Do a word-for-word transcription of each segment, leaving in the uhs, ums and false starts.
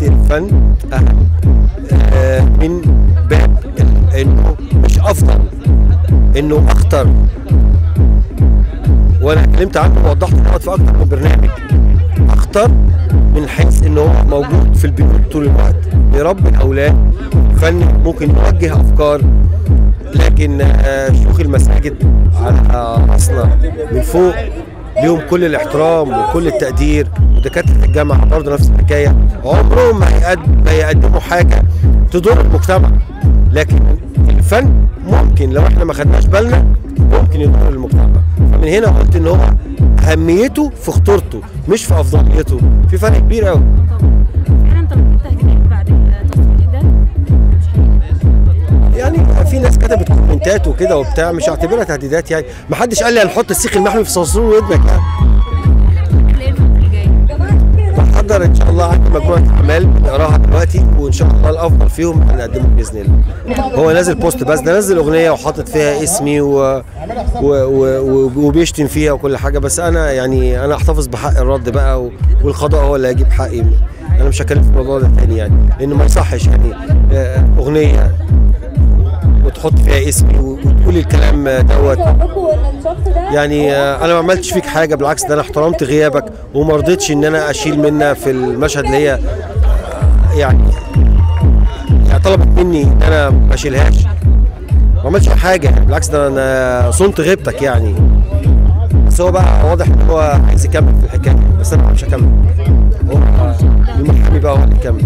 قلت الفن اهم آه من باب انه مش افضل، انه اخطر، وانا اتكلمت عنه ووضحت دوت في اكتر من برنامج. اخطر من حيث انه هو موجود في البيوت طول الوقت بيربي الاولاد، فن ممكن يوجه افكار، لكن شيوخ المساجد على راسنا من فوق ليهم كل الاحترام وكل التقدير، ودكاتره الجامعه برضه نفس الحكايه، عمرهم ما يقدموا حاجه تضر المجتمع، لكن الفن ممكن لو احنا ما خدناش بالنا ممكن يضر المجتمع. فمن هنا قلت ان هو اهميته في خطورته مش في افضليته، في فرق كبير قوي. فعلا طب التهديدات بعد التصوير ده يعني في ناس كتبت كومنتات وكده وبتاع، مش هعتبرها تهديدات يعني، ما حدش قال لي هنحط السيخ المحمي في صرصور ودنك يعني. بحضر ان شاء الله عندي مجموعه اعمال بنقراها دلوقتي، وان شاء الله الافضل فيهم هنقدمه باذن الله. هو نازل بوست بس، ده نزل اغنيه وحاطط فيها اسمي و... و... و... وبيشتم فيها وكل حاجه، بس انا يعني انا احتفظ بحق الرد بقى، والقضاء هو اللي هيجيب حقي. انا مش هتكلم في الموضوع ده تاني يعني، لانه ما يصحش يعني اغنيه وتحط فيها اسمي وتقول الكلام دوت يعني. انا ما عملتش فيك حاجه، بالعكس ده انا احترمت غيابك وما رضيتش ان انا اشيل منها في المشهد اللي هي يعني يعني طلبت مني ان انا ما اشيلهاش. ما عملتش حاجه يعني، بالعكس ده انا صنت غيبتك يعني. بس هو بقى واضح ان هو عايز يكمل في الحكايه، بس انا مش هكمل، هو المحامي بقى هو اللي يكمل.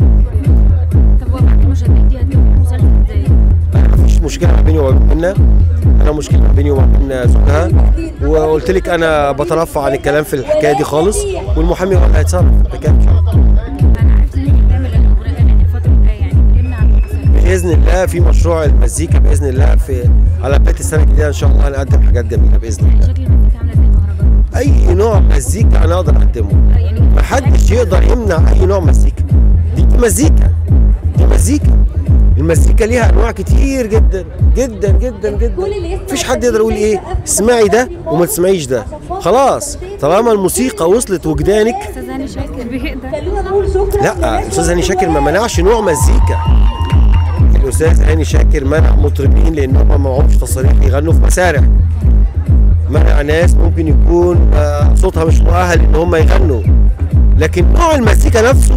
طب هو بعد المشاهدات دي هتكون مسلسل ازاي؟ مفيش مشكله ما بيني وما بينها، انا مشكله ما بيني وما بين زوجها، وقلت لك انا بترفع عن الكلام في الحكايه دي خالص، والمحامي هو اللي هيتصرف في الحكايه ان شاء الله. انا عرفت ان انت بتعمل الاغنيه الفتره الجايه، يعني كلمنا عن المسلسل. باذن الله في مشروع المزيكا باذن الله، في على بدايه السنه الجديده ان شاء الله هنقدم حاجات جميله باذن الله. شكل المزيكا عامله زي المهرجانات؟ اي نوع مزيكا انا اقدر اقدمه، محدش يقدر يمنع اي نوع مزيكا. دي مزيكا، دي مزيكا. المزيكا ليها انواع كتير جدا جدا جدا جدا، مفيش حد يقدر يقول ايه اسمعي ده وما تسمعيش ده. خلاص طالما الموسيقى وصلت وجدانك. استاذ هاني شاكر بيقدر؟ لا، الاستاذ هاني شاكر ما منعش نوع مزيكا. الاستاذ هاني شاكر منع مطربين لان هم ما معهمش تصاريح يغنوا في مسارح، منع ناس ممكن يكون صوتها مش مؤهل ان هم يغنوا، لكن نوع المزيكا نفسه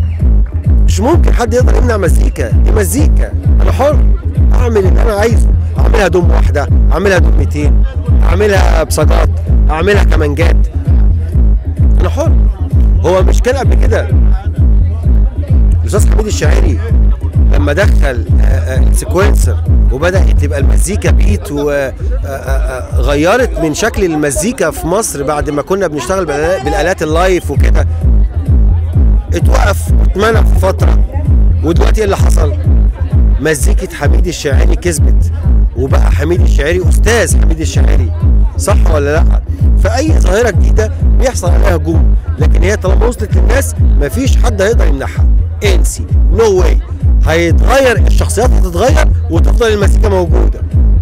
مش ممكن حد يقدر يمنع مزيكا. دي مزيكا، انا حر اعمل اللي انا عايزه، اعملها دم واحده، اعملها دمتين، اعملها بسجات، اعملها كمانجات، انا حر. هو مش كان قبل كده الاستاذ حميد الشاعري لما دخل السيكونسر وبدأ تبقى المزيكا بيت وغيرت من شكل المزيكا في مصر بعد ما كنا بنشتغل بالآلات اللايف وكده، اتوقف واتمنع في فترة، ودلوقتي اللي حصل مزيكة حميد الشاعري كسبت، وبقى حميد الشاعري أستاذ حميد الشاعري، صح ولا لأ؟ فأي ظاهرة جديدة بيحصل عليها هجوم، لكن هي طالما وصلت للناس مفيش حد هيقدر يمنعها. انسي، نو واي، هيتغير الشخصيات، هتتغير وتفضل المزيكا موجودة.